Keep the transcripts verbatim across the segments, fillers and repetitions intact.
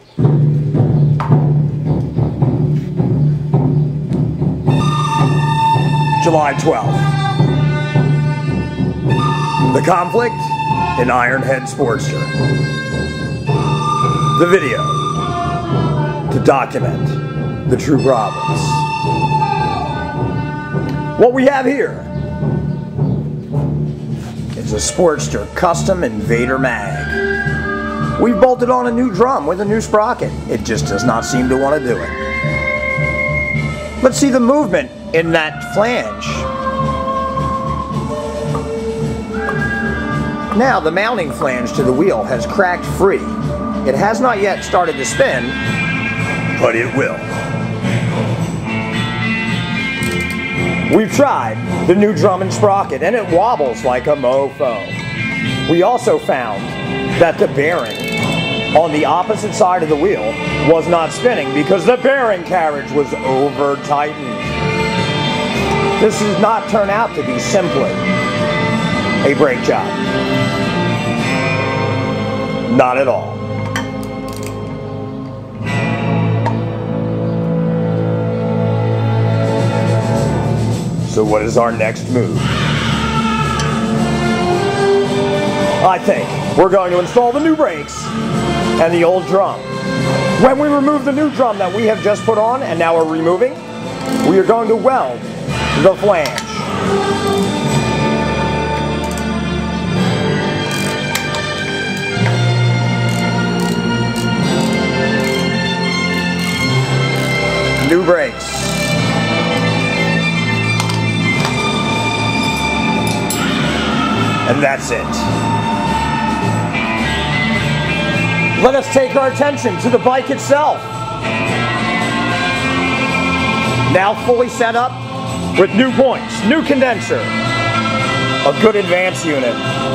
July twelfth. The conflict in Ironhead Sportster. The video to document the true problems. What we have here is a Sportster Custom Invader mag. We've bolted on a new drum with a new sprocket. It just does not seem to want to do it. Let's see the movement in that flange. Now the mounting flange to the wheel has cracked free. It has not yet started to spin, but it will. We've tried the new drum and sprocket and it wobbles like a mofo. We also found that the bearing on the opposite side of the wheel was not spinning because the bearing carriage was over tightened. This does not turn out to be simply a brake job. Not at all. So what is our next move? I think we're going to install the new brakes and the old drum. When we remove the new drum that we have just put on and now we're removing, we are going to weld the flange. New brakes. And that's it. Let us take our attention to the bike itself. Now fully set up with new points, new condenser, a good advance unit.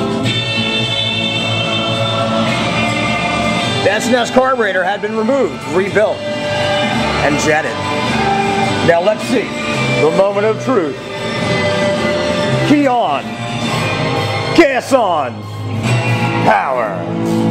The S and S carburetor had been removed, rebuilt, and jetted. Now let's see the moment of truth. Key on, gas on, power.